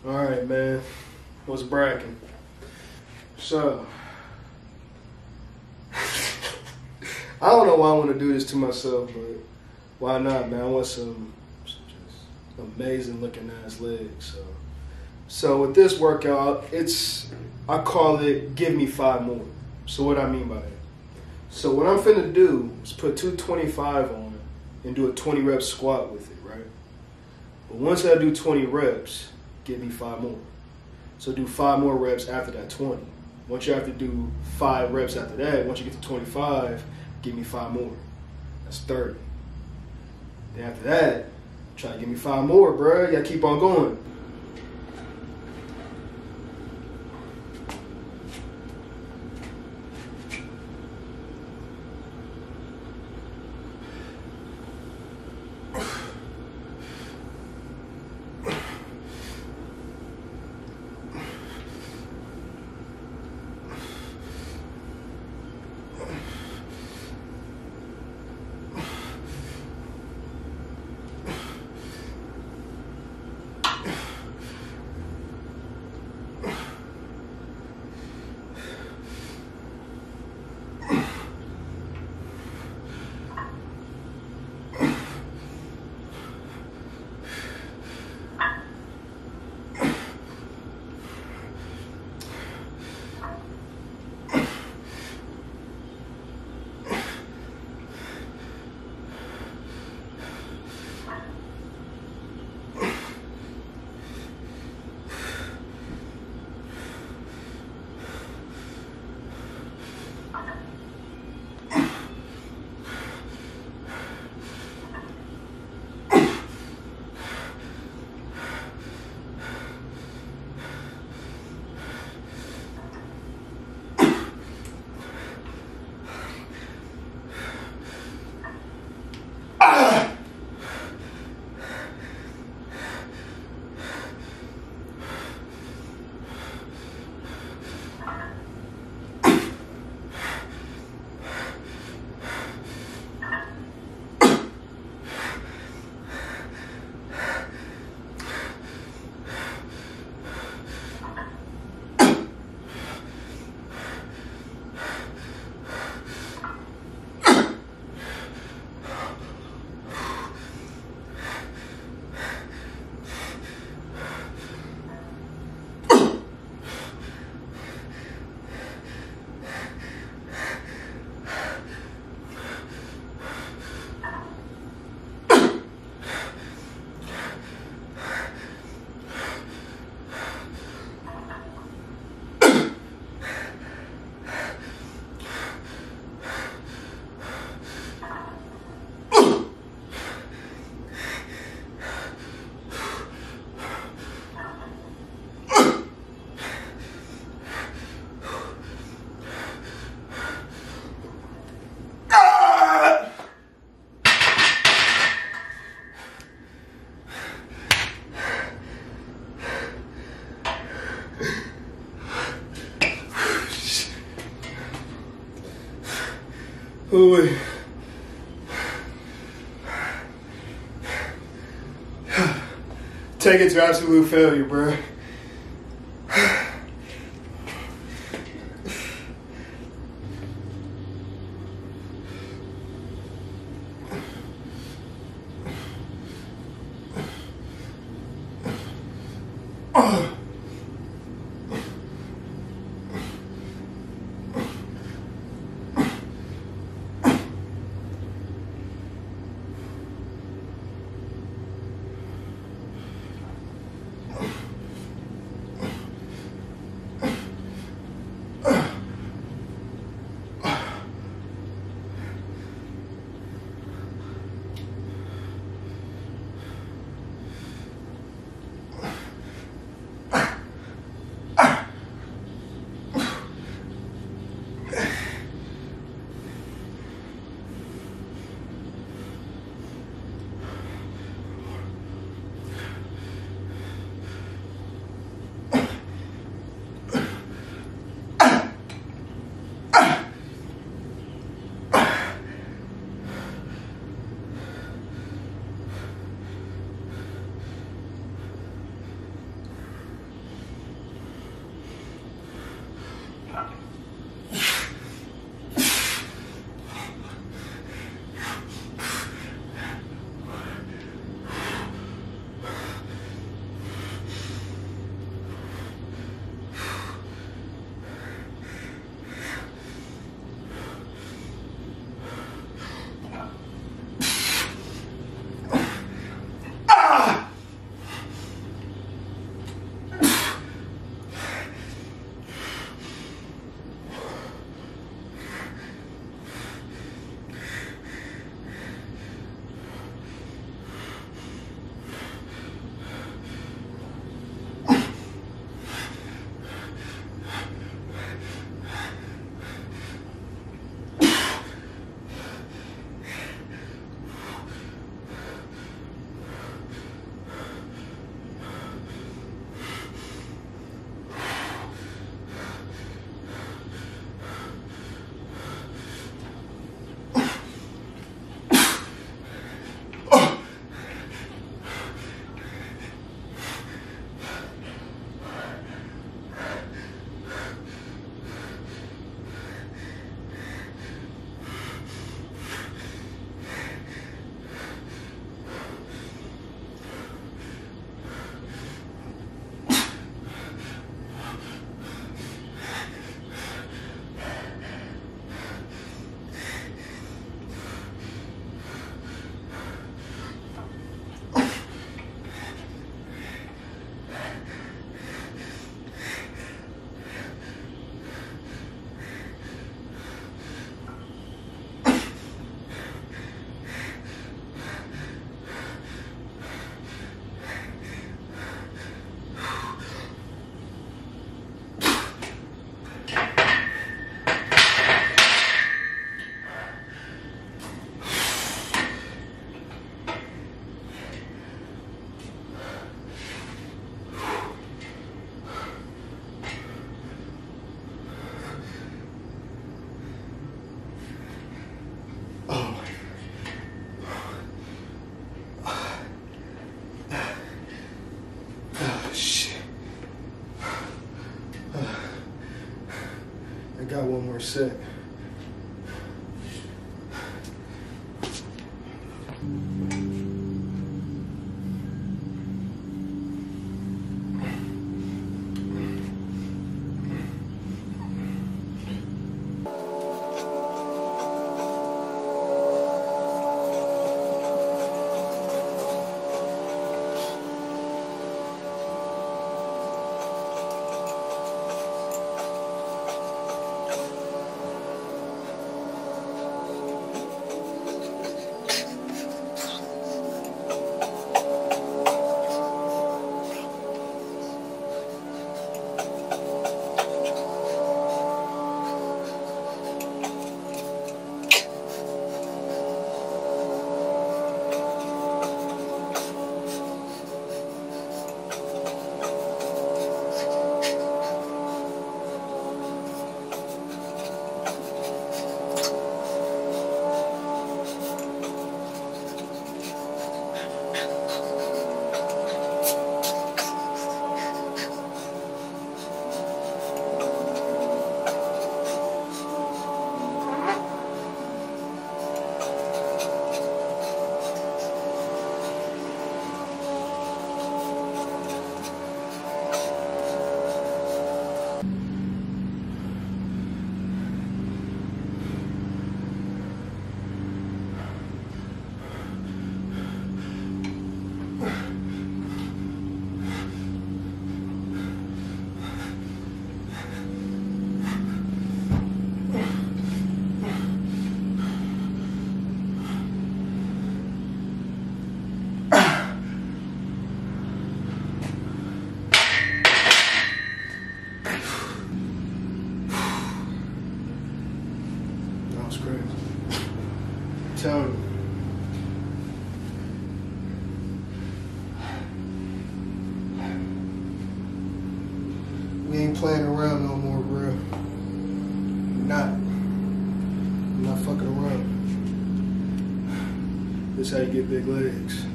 All right, man. What's bracking? So, I don't know why I want to do this to myself, but why not, man? I want some just amazing looking ass legs. So with this workout, I call it give me 5 more. So what I mean by that? So what I'm finna do is put 225 on and do a 20 rep squat with it, right? But once I do 20 reps, give me 5 more. So do 5 more reps after that 20. Once you have to do 5 reps after that, once you get to 25, give me 5 more. That's 30. Then after that, try to give me 5 more, bro. You gotta keep on going. Ooh. Take it to absolute failure, bro. got one more set. Tell me. We ain't playing around no more, bro. I'm not fucking around. This is how you get big legs.